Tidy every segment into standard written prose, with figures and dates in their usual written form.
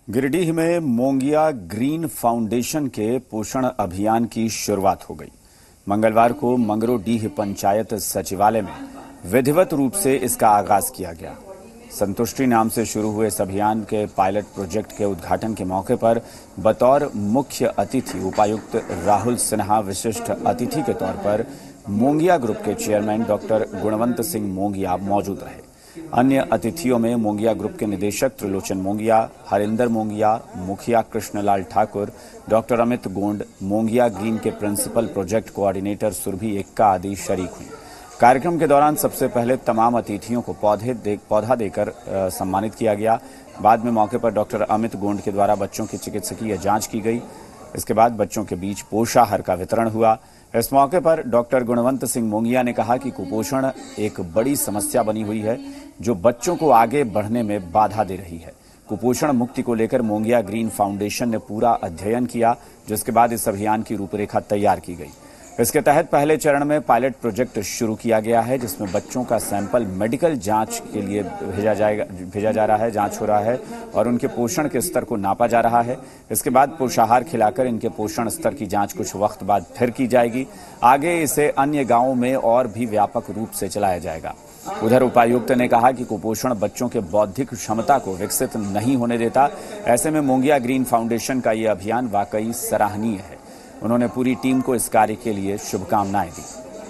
गिरिडीह में Mongia green foundation के पोषण अभियान की शुरुआत हो गई। मंगलवार को मंगरोडीह पंचायत सचिवालय में विधिवत रूप से इसका आगाज किया गया। संतुष्टि नाम से शुरू हुए इस अभियान के पायलट प्रोजेक्ट के उद्घाटन के मौके पर बतौर मुख्य अतिथि उपायुक्त राहुल सिन्हा, विशिष्ट अतिथि के तौर पर मोंगिया ग्रुप के चेयरमैन डॉक्टर गुणवंत सिंह मोंगिया मौजूद रहे। अन्य अतिथियों में मोंगिया ग्रुप के निदेशक त्रिलोचन मोंगिया, हरिंदर मोंगिया, मुखिया कृष्णलाल ठाकुर, डॉक्टर अमित गोंड, मोंगिया ग्रीन के principal project coordinator Surbhi Ekka आदि शरीक हुई। कार्यक्रम के दौरान सबसे पहले तमाम अतिथियों को पौधा देकर सम्मानित किया गया। बाद में मौके पर डॉक्टर अमित गोंड के द्वारा बच्चों की चिकित्सकीय जांच की गई। इसके बाद बच्चों के बीच पोषाहार का वितरण हुआ। इस मौके पर डॉक्टर गुणवंत सिंह मोंगिया ने कहा कि कुपोषण एक बड़ी समस्या बनी हुई है जो बच्चों को आगे बढ़ने में बाधा दे रही है। कुपोषण मुक्ति को लेकर मोंगिया ग्रीन फाउंडेशन ने पूरा अध्ययन किया, जिसके बाद इस अभियान की रूपरेखा तैयार की गई। इसके तहत पहले चरण में पायलट प्रोजेक्ट शुरू किया गया है, जिसमें बच्चों का सैंपल मेडिकल जांच के लिए भेजा जा रहा है, जांच हो रहा है और उनके पोषण के स्तर को नापा जा रहा है। इसके बाद पोषाहार खिलाकर इनके पोषण स्तर की जांच कुछ वक्त बाद फिर की जाएगी। आगे इसे अन्य गांवों में और भी व्यापक रूप से चलाया जाएगा। उधर उपायुक्त ने कहा कि कुपोषण बच्चों के बौद्धिक क्षमता को विकसित नहीं होने देता। ऐसे में मोंगिया ग्रीन फाउंडेशन का ये अभियान वाकई सराहनीय है। उन्होंने पूरी टीम को इस कार्य के लिए शुभकामनाएं दी।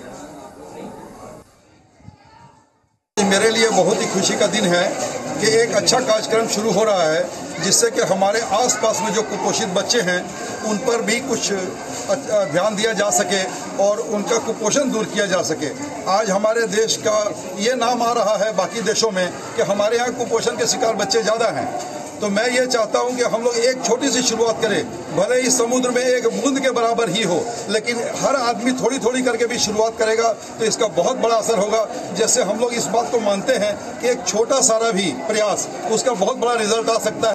मेरे लिए बहुत ही खुशी का दिन है कि एक अच्छा कार्यक्रम शुरू हो रहा है, जिससे कि हमारे आसपास में जो कुपोषित बच्चे हैं उन पर भी कुछ ध्यान दिया जा सके और उनका कुपोषण दूर किया जा सके। आज हमारे देश का ये नाम आ रहा है बाकी देशों में कि हमारे यहाँ कुपोषण के शिकार बच्चे ज़्यादा हैं। तो मैं ये चाहता हूं कि हम लोग एक छोटी सी शुरुआत करें, भले ही समुद्र में एक बूंद के बराबर ही हो, लेकिन हर आदमी थोड़ी थोड़ी करके भी शुरुआत करेगा तो इसका बहुत बड़ा असर होगा। जैसे हम लोग इस बात को मानते हैं कि एक छोटा सारा भी प्रयास, उसका बहुत बड़ा रिजल्ट आ सकता है।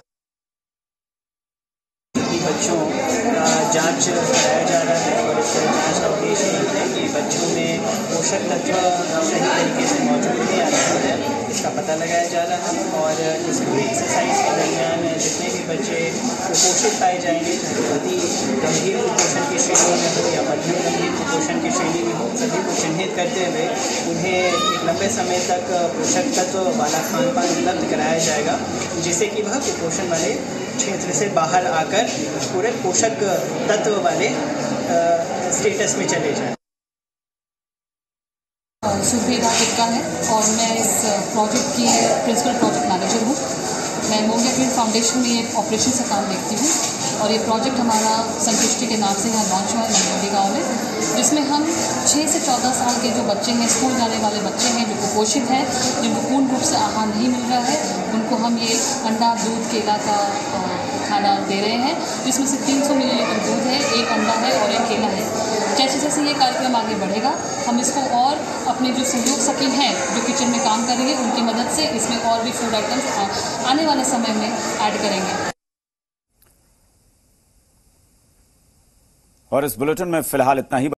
बच्चों का जांच कराया जा रहा है और इस जांच का उद्देश्य है कि बच्चों में पोषक तत्व सही तरीके से मौजूद है या नहीं है, इसका पता लगाया जा रहा है। और इस पूरी एक्सरसाइज के दरमियान जितने भी बच्चे कुपोषित पाए जाएंगे, चाहे अति गंभीर कुपोषण की श्रेणी में हो या मध्यम गंभीर कुपोषण की श्रेणी में हो, सभी को चिन्हित करते हुए उन्हें एक लंबे समय तक पोषक तत्व वाला खान पान उपलब्ध कराया जाएगा, जिससे कि वह कुपोषण वाले क्षेत्र से बाहर आकर पूरे पोषक तत्व वाले स्टेटस में चले जाएं। सुरभि एक्का है और मैं इस प्रोजेक्ट की प्रिंसिपल प्रोजेक्ट मैनेजर हूँ। मैं मोंगिया ग्रीन फाउंडेशन में एक ऑपरेशन का काम देखती हूँ और ये प्रोजेक्ट हमारा संतुष्टि के नाम से यहाँ लॉन्च हुआ है मंगरोडी गाँव में, जिसमें हम 6 से 14 साल के जो बच्चे हैं, स्कूल जाने वाले बच्चे हैं, जो कुपोषित हैं, जिनको पूर्ण रूप से आहार नहीं मिल रहा है, उनको हम ये अंडा, दूध, केला का खाना दे रहे हैं, जिसमें से 300 मिलीलीटर दूध है, 1 अंडा है और 1 केला है। जैसे जैसे ये कार्यक्रम आगे बढ़ेगा, हम इसको और अपने जो सहयोग सखी हैं जो किचन में काम कर रही है, उनकी मदद से इसमें और भी फूड आइटम्स आने वाले समय में ऐड करेंगे। और इस बुलेटिन में फिलहाल इतना ही।